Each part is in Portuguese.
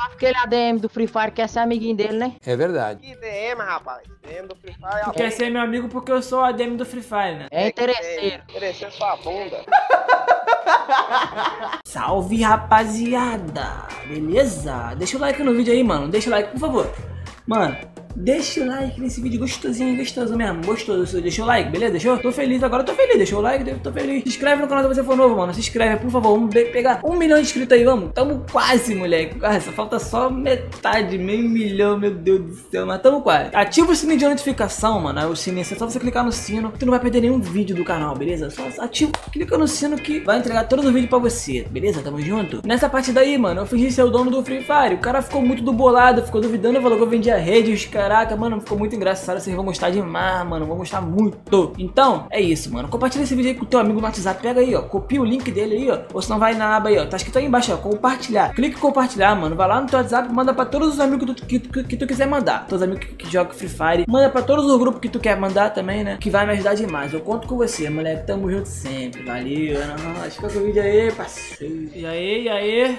só porque ele é ADM do Free Fire, quer ser amiguinho dele, né? É verdade. Que DM, rapaz. DM do Free Fire. Tu quer ser meu amigo porque eu sou ADM do Free Fire, né? É interesseiro. Interesseiro sua bunda. Salve, rapaziada! Beleza? Deixa o like no vídeo aí, mano. Deixa o like, por favor. Mano, deixa o like nesse vídeo gostosinho, gostoso mesmo. Gostoso. Deixa o like, beleza? Deixou? Tô feliz, agora eu tô feliz. Deixa o like, tô feliz. Se inscreve no canal se você for novo, mano. Se inscreve, por favor. Vamos pegar 1 milhão de inscritos aí, vamos. Tamo quase, moleque. Quase. Falta só metade, meio milhão, meu Deus do céu. Mas tamo quase. Ativa o sininho de notificação, mano. O sininho, é só você clicar no sino. Tu não vai perder nenhum vídeo do canal, beleza? Só ativa, clica no sino que vai entregar todos os vídeos pra você, beleza? Tamo junto? Nessa partida aí, mano, eu fingi ser o dono do Free Fire. O cara ficou muito do bolado, ficou duvidando, falou que eu vendia redes. Caraca, mano, ficou muito engraçado. Vocês vão gostar demais, mano. Vão gostar muito. Então, é isso, mano. Compartilha esse vídeo aí com o teu amigo no WhatsApp. Pega aí, ó. Copia o link dele aí, ó. Ou senão vai na aba aí, ó. Tá escrito aí embaixo, ó. Compartilhar. Clica em compartilhar, mano. Vai lá no teu WhatsApp, manda pra todos os amigos que tu quiser mandar. Todos os amigos que jogam Free Fire. Manda pra todos os grupos que tu quer mandar também, né? Que vai me ajudar demais. Eu conto com você, moleque. Tamo junto sempre. Valeu. Fica com o vídeo aí, parceiro. E aí?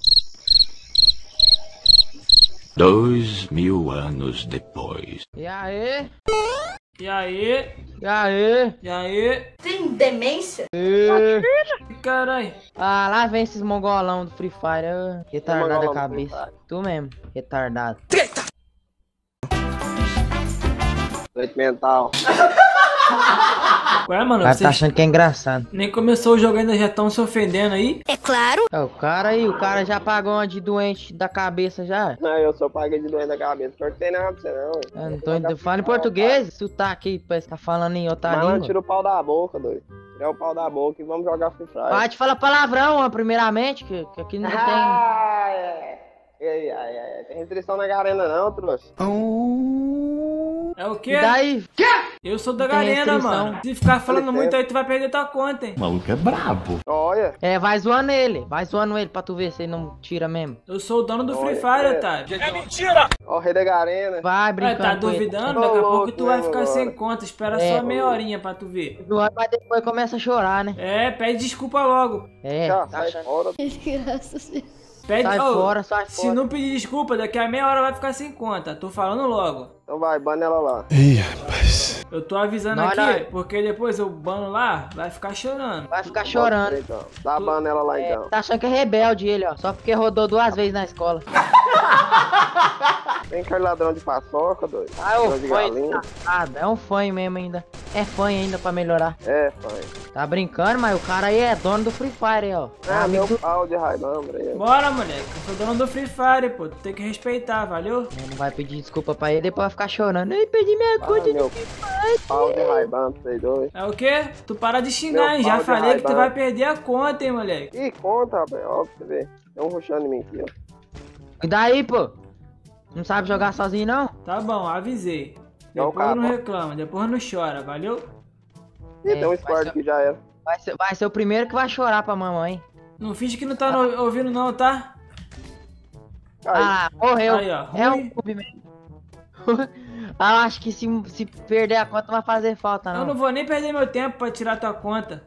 2000 anos depois. E aí? E aí? E aí? E aí? Tem demência? Caralho. Ah, lá vem esses mongolão do Free Fire. Ah, retardado a cabeça. Tu mesmo, retardado. Doente mental. Ué, mano, Vai tá vocês achando que é engraçado. nem começou o jogo ainda já estão se ofendendo aí? É claro. É, o cara já pagou uma de doente da cabeça já. Não, eu sou paguei de doente da cabeça. Não tem nada pra você, não. Eu não tô indo. Fala em português, sotaque aí, parece que tá falando em outra Mano, língua. tira o pau da boca, doido. Tira o pau da boca e vamos jogar Free Fire. Pode falar palavrão, ó, primeiramente, que aqui não tem. Tem restrição na garena não, trouxa. É o quê? E daí? Eu sou da Tem Garena, restrição. mano. Se ficar falando licença. muito aí, tu vai perder tua conta, hein? O maluco é brabo. Olha. É, vai zoando ele pra tu ver se ele não tira mesmo. Eu sou o dono do Free Olha, Fire, é. otário. Ó o rei da garena. Vai Ué, brincando. tá com ele. duvidando? Daqui a Ô, pouco tu vai louco, ficar agora. sem conta. Espera É. só meia horinha pra tu ver. Zoando, mas depois começa a chorar, né? É, pede desculpa logo. É, Já, tá sai achando. fora. Pede, Sai Ô, fora, sai se fora. não pedir desculpa, daqui a meia hora vai ficar sem conta. Tô falando logo. Então vai, bana ela lá. Eu tô avisando Não, aqui, não. porque depois eu bano lá, vai ficar chorando. Vai ficar chorando. Então. Dá a bana ela lá então. Tá achando que é rebelde ele, ó. Só porque rodou 2 vezes na escola. Tem que ladrão de paçoca, doido. Ah, é um Ladrão de fã galinha. safado. É um fã mesmo ainda. É fã ainda pra melhorar. É, pai. Tá brincando, mas o cara aí é dono do Free Fire, aí, ó. É Ah, amigo meu do... pau de Highlander aí. Bora, moleque. Eu sou dono do Free Fire, pô. Tu tem que respeitar, valeu? Não vai pedir desculpa pra ele, depois vai ficar chorando. Ei, perdi minha Ah, conta meu de pau de Highlander, vocês dois. É o quê? Tu para de xingar, Meu hein? Já pau de falei que tu Ray-Ban. vai perder a conta, hein, moleque. Ih, conta, rapaz. Ó, pra você ver. Tem um rushando em mim aqui, ó. E daí, pô? Não sabe jogar sozinho, não? Tá bom, avisei. Não, Depois não cara. reclama, depois não chora, valeu? Ih, tem um vai squad ser- aqui, já era. Vai ser o primeiro que vai chorar pra mamãe. Não finge que não tá ouvindo não, tá? Aí, Ah, morreu. Aí, ó. É Ruim. um clube mesmo. Ah, acho que se perder a conta não vai fazer falta, Eu não. não vou nem perder meu tempo pra tirar tua conta.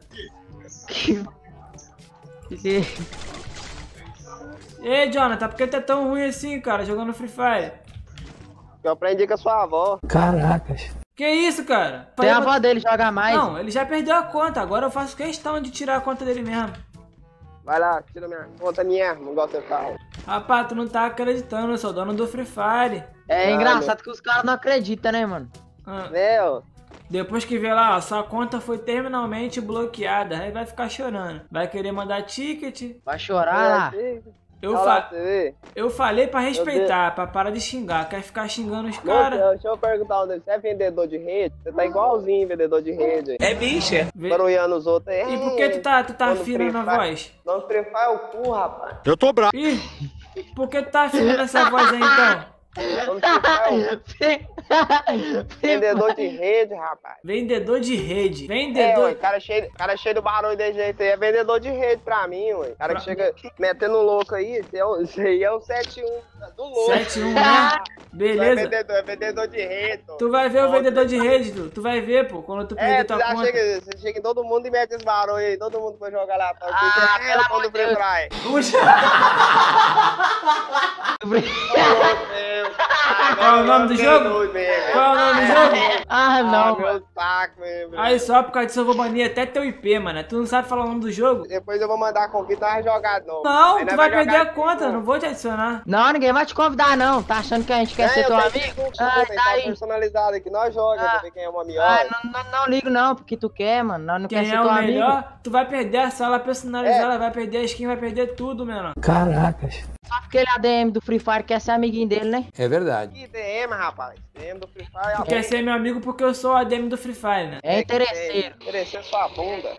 Ei, Jonathan, por que tá tão ruim assim, cara, jogando Free Fire? eu aprendi com a sua avó. Que isso, cara? Tem a avó dele jogar mais. Não, ele já perdeu a conta, agora eu faço questão de tirar a conta dele mesmo. Vai lá, tira minha conta minha, não gosta de carro. Rapaz, tu não tá acreditando, eu sou dono do Free Fire. É Ah, engraçado que os caras não acreditam, né, mano? Ah, Meu, depois que vê lá, ó, sua conta foi terminalmente bloqueada, aí vai ficar chorando. Vai querer mandar ticket. Vai chorar lá. Eu, olha lá, você vê. eu falei pra respeitar, pra parar de xingar. Quer ficar xingando os Moça, caras? deixa eu perguntar onde você é vendedor de rede? Você tá igualzinho vendedor de rede. É bicha. Vê- Barulhando os outros aí. E por que tu tá Quando afinando a Free Fire- voz? Não Free Fire é o cu, rapaz. Ih, por que tu tá afinando essa voz aí então? Não Free Fire é o cu. Vendedor de rede, rapaz. Vendedor de rede. É, Vendedor. ué, cara cheio do barulho desse jeito aí é vendedor de rede pra mim, ué. Cara que chega metendo louco aí, esse aí é o 71 do louco. 71, né? Beleza. É vendedor de rede, pô. Tu vai ver o vendedor de rede, tu vai ver, pô, quando tu perder tua já conta. você chega em todo mundo e mete esse barulho aí, todo mundo vai jogar lá. pelo amor de Deus. Puxa. Qual é o nome do jogo? Qual é o nome do jogo? Ah, não. Meu saco, meu. Aí só por causa disso eu vou banir até teu IP, mano. Tu não sabe falar o nome do jogo? Depois eu vou mandar a convite e jogar de novo. Não, Aí tu nós vai perder jogar a conta, não vou te adicionar. Não, ninguém vai te convidar, não. Tá achando que a gente quer ser teu amigo? Ah, tá Tá aí. personalizado aqui, nós jogamos, pra ver quem é uma Ah, miola. não ligo não, porque tu quer, mano. Nós não quer Quem ser é teu o amigo. melhor, tu vai perder a sala personalizada, vai perder a skin, vai perder tudo, mano. Só porque ele é ADM do Free Fire, quer ser amiguinho dele, né? É verdade. Que DM, rapaz. DM do Free Fire. Tu quer ser meu amigo porque eu sou o ADM do Free Fire, né? É interesseiro. Interesseiro sua bunda.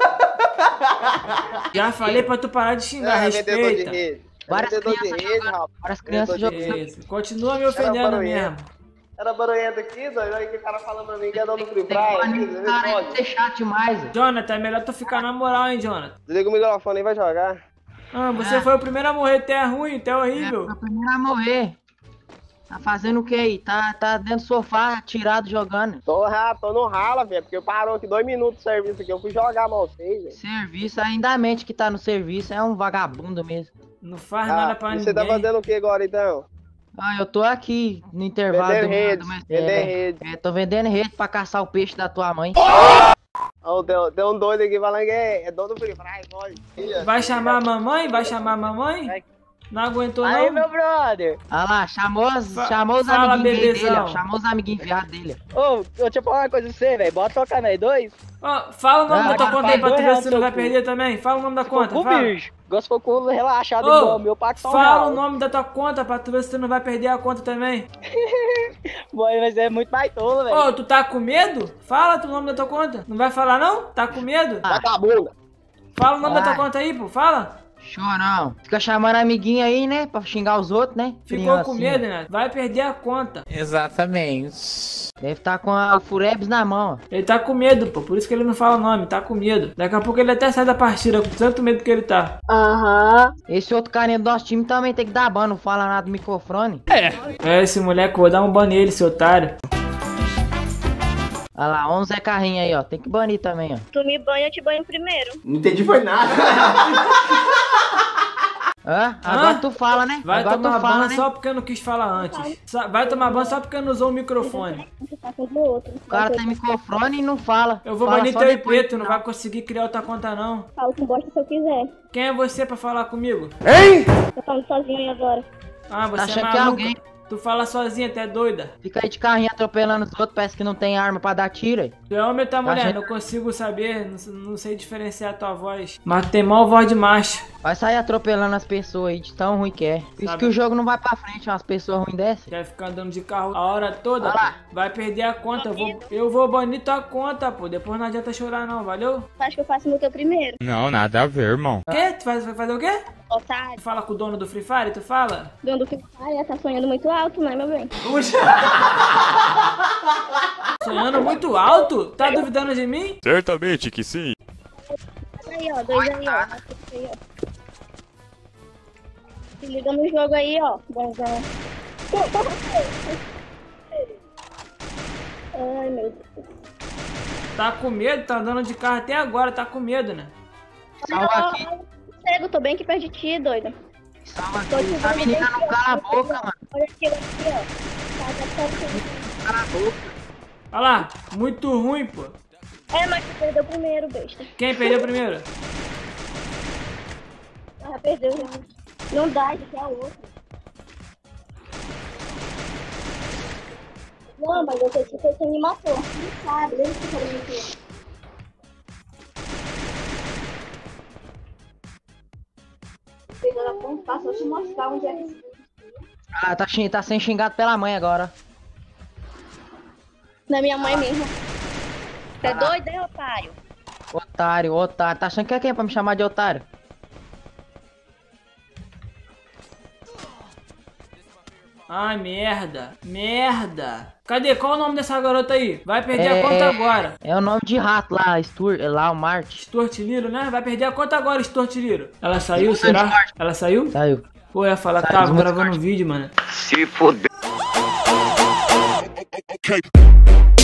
Já falei pra tu parar de xingar, Vendedor de respeita. rede. Várias Vendedor de crianças rede, jogando. rapaz. Várias crianças Vendedor de jogando. Isso, continua me ofendendo barulhento. mesmo. Era barulhento aqui, doido. Aí que o cara falando pra mim que é dono do Free Tem que Fire. banir o cara, ele ser chato demais. velho. Jonathan, é melhor tu ficar na moral, hein, Jonathan. Desliga o microfone e vai jogar. Ah, você foi o primeiro a morrer, tu é ruim, tu é É, horrível. foi o primeiro a morrer. Tá fazendo o que aí? Tá dentro do sofá, tirado, jogando. Tô no rala, velho. Porque parou aqui 2 minutos de serviço aqui. Eu fui jogar mal vocês, velho. Serviço, ainda mente que tá no serviço, é um vagabundo mesmo. Não faz nada pra e ninguém. você tá fazendo o que agora, então? Ah, eu tô aqui no intervalo Vendendo do rede. meu- Vendendo rede. tô vendendo rede pra caçar o peixe da tua mãe. Ó, tem um doido aqui falando que é dono do Free Fire, pode. Vai chamar a mamãe? Vai chamar a mamãe? Não aguentou Aí, não? meu brother. Ah lá, chamou os fala, amiguinhos gay bebezão. dele, ó. Chamou os amiguinhos viados dele. Ô, deixa eu falar uma coisa pra você, velho. Bota tocar na E2. Ó, fala o nome Ah, da tua cara, conta aí pra tu ver R$2 se tu não vai teu cu. perder também. Fala o nome da conta, Com fala. bicho. Gosto de com relaxado Ô, igual o meu pack só fala o nome da tua conta pra tu ver se tu não vai perder a conta também. Mas é muito mais tolo, velho. Ô, tu tá com medo? Fala o nome da tua conta. Não vai falar não? Tá com medo? Vai pra bunda. Fala o nome da tua Vai. conta aí, pô. Fala. Show não. Fica chamando amiguinho aí, né? Pra xingar os outros, né? Ficou com Criancinha. medo, né? Vai perder a conta. Exatamente. Deve estar com o Furebs na mão, ó. Ele tá com medo, pô. Por isso que ele não fala o nome. Tá com medo. Daqui a pouco ele até sai da partida com tanto medo que ele tá. Esse outro carinha do nosso time também tem que dar ban, não fala nada do microfone. É, esse moleque, eu vou dar um ban nele, seu otário. Olha lá, 11 é carrinho aí, ó. Tem que banir também, ó. Tu me banha, eu te banho primeiro. Não entendi foi nada. Hã? Agora Hã? tu fala, né? Vai Agora tomar tu fala, ban né? só porque eu não quis falar antes. Vai tomar ban só porque não usou o microfone. Você tá com o outro. O cara tem microfone e não fala. Eu vou Fala banir só teu depois IP, do tu não final. vai conseguir criar outra conta não. Falo com bosta se eu quiser. Quem é você pra falar comigo? Tô falando sozinho aí agora. Ah, você Tá é achando que é maluca. alguém? Tu fala sozinha, tu é doida. Fica aí de carrinho atropelando os outros, parece que não tem arma pra dar tiro aí. Tu é homem ou tá mulher? achando- Não consigo saber, não sei diferenciar a tua voz. Mas tu tem mal voz de macho. Vai sair atropelando as pessoas aí de tão ruim que é. Por isso Sabe- que o jogo não vai pra frente, umas pessoas ruins dessas. Quer ficar andando de carro a hora toda, Olha lá. pô. Vai perder a conta. Eu vou banir tua conta, pô. Depois não adianta chorar não, valeu? Tu acha que eu faço no teu primeiro? Não, nada a ver, irmão. O quê? Tu vai fazer o quê? Otário. Tu fala com o dono do Free Fire? Tu fala? Dono do que tá sonhando muito alto, né, meu bem? Sonhando muito alto? Tá duvidando de mim? Certamente que sim. Aí, ó, dois aí, ó. Aí, ó. Se liga no jogo aí, ó. Bonzão. Ai, meu Deus. Tá com medo? Tá andando de carro até agora, tá com medo, né? Salva aqui, Cego, tô bem aqui perto de ti, doida. salva Tô te aqui. A vendo menina bem não cala a aqui, ó. boca, mano. Olha aqui, ó. Tá aqui. Cala a boca. Olha lá, muito ruim, pô. É, mas tu perdeu primeiro, besta. Quem perdeu primeiro? Ah, perdeu já. Não dá, isso aqui é outro. Não, mas eu sei que você me matou. Não sabe, lembra que você me matou. Pegando a ponta, passou te mostrar onde é que... Ah, tá sendo xingado pela mãe agora. Na minha mãe mesmo. Você é doido, é, otário? Otário, otário. Tá achando que é quem pra me chamar de otário? Ai, merda. Merda. Cadê? Qual o nome dessa garota aí? Vai perder a conta agora. É o nome de rato lá, lá o Marte. Stuart Little, né? Vai perder a conta agora, Stuart Little. Ela saiu, será? Ela saiu? Saiu. Pô, eu ia falar que tava gravando um vídeo, mano. Se fodeu.